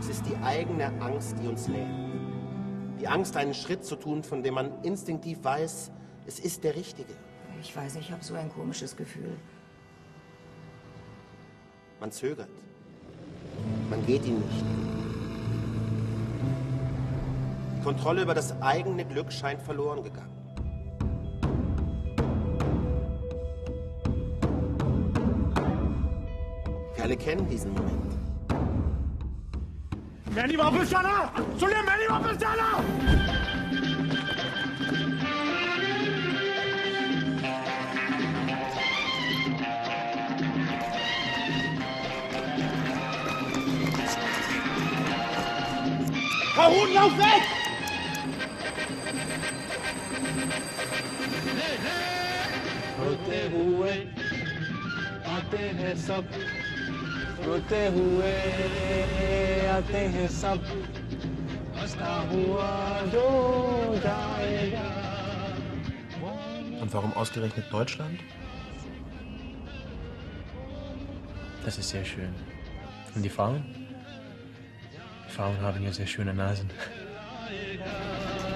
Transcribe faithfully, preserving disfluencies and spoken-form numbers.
Es ist die eigene Angst, die uns lähmt. Die Angst, einen Schritt zu tun, von dem man instinktiv weiß, es ist der richtige. Ich weiß nicht, ich habe so ein komisches Gefühl. Man zögert. Man geht ihn nicht. Die Kontrolle über das eigene Glück scheint verloren gegangen. Wir alle kennen diesen Moment. मैंने वापस जाना सुनिए मैंने वापस जाना Harun, lauf weg! रोते हुए आते हैं सब रोते हुए आते हैं सब हंसता हुआ जो जाएगा. Und warum ausgerechnet Deutschland? Das ist sehr schön. Und die Frauen? Die Frauen haben ja sehr schöne Nasen.